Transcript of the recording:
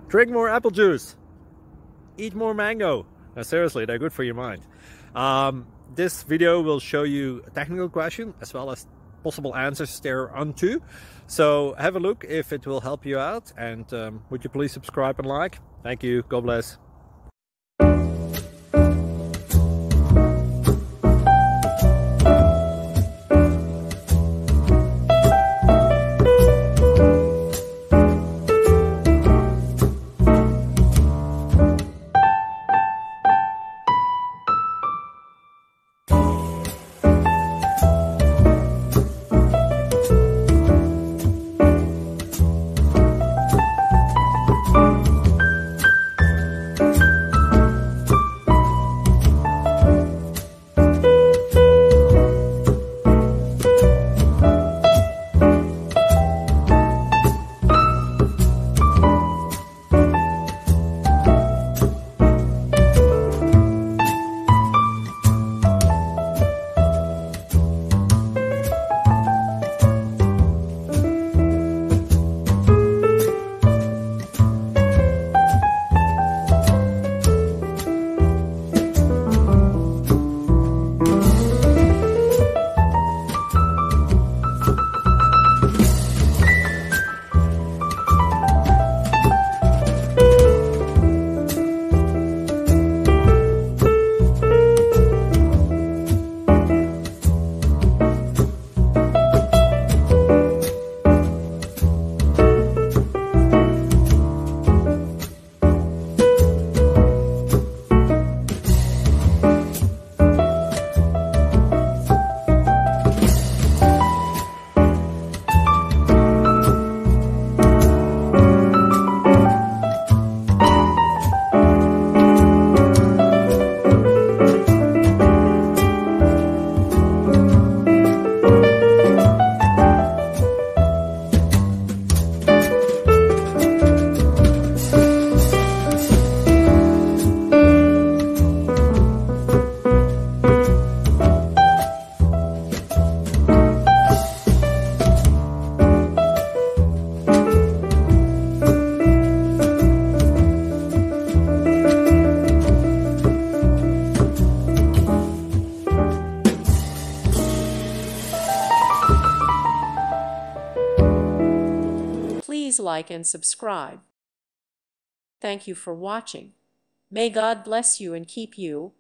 Drink more apple juice. Eat more mango. Now, seriously, they're good for your mind. This video will show you a technical question as well as possible answers thereunto. So have a look if it will help you out, and would you please subscribe and like? Thank you. God bless. Please like and subscribe. Thank you for watching. May God bless you and keep you.